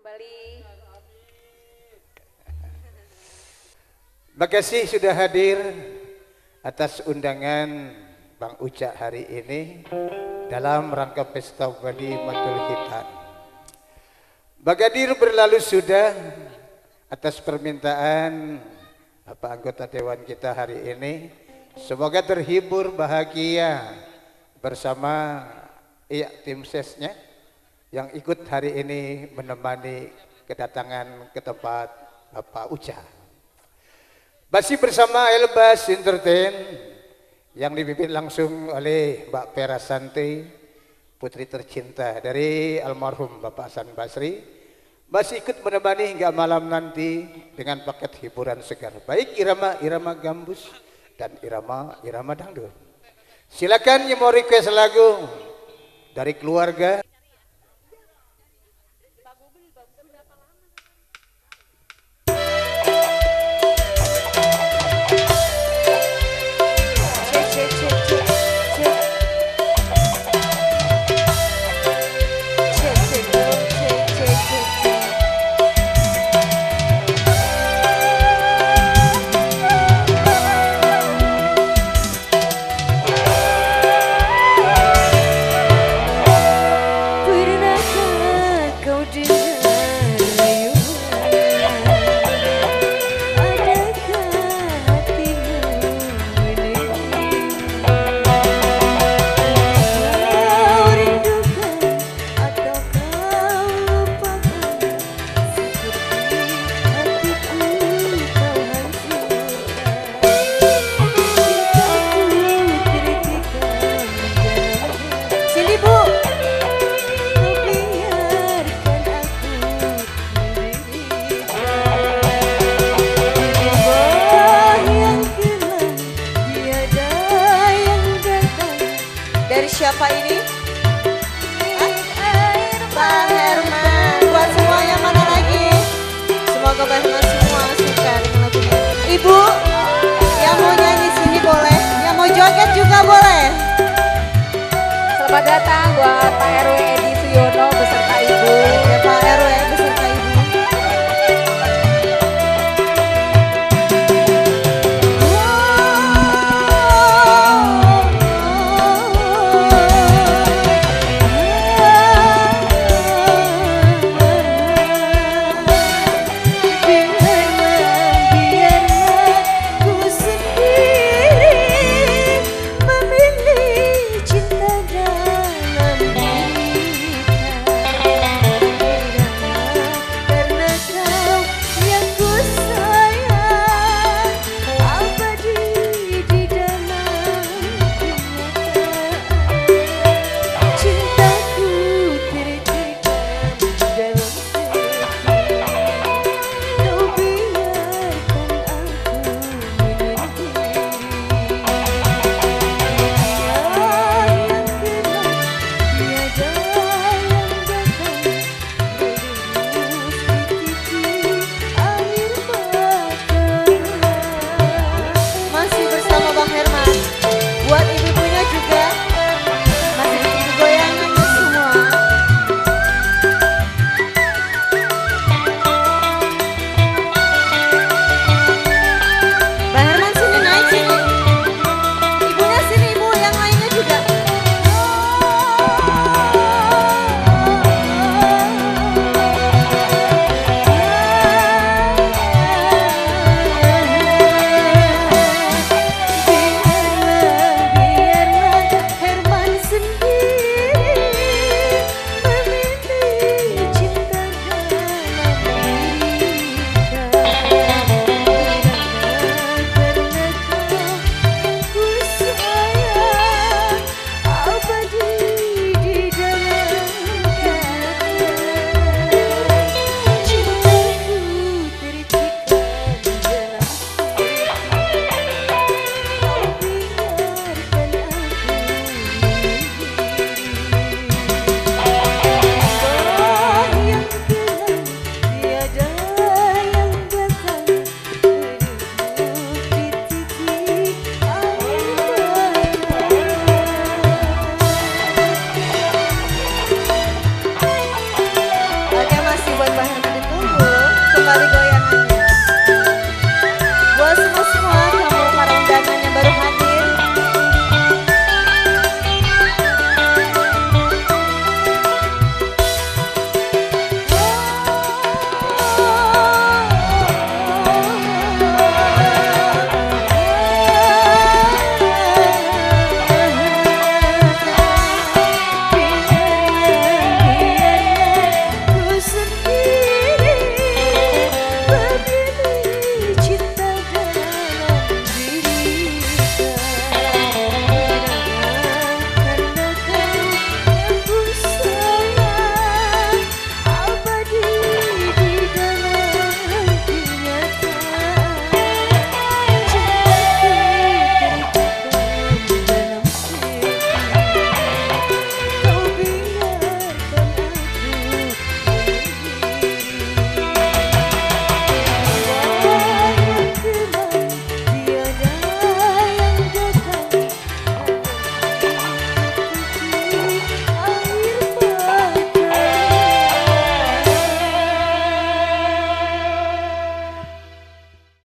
kembali. Makasih sudah hadir atas undangan Bang Uca hari ini dalam rangka pesta Badi Matul Hitan. Bagadir berlalu sudah atas permintaan Bapak anggota Dewan kita hari ini. Semoga terhibur bahagia bersama tim sesnya yang ikut hari ini menemani kedatangan ke tempat Bapak Uca. Masih bersama Elbas Entertain yang dipimpin langsung oleh Mbak Vera Santi, putri tercinta dari almarhum Bapak Hasan Basri. Masih ikut menemani hingga malam nanti dengan paket hiburan segar, baik irama-irama gambus dan irama-irama dangdut. Silakan yang mau request lagu dari keluarga. Siapa ini? Bang Herman. Buat semuanya mana lagi? Semoga Bang Herman semua suka dengan lagunya. Ibu yang mau nyanyi sini boleh, yang mau joget juga boleh. Selamat datang buat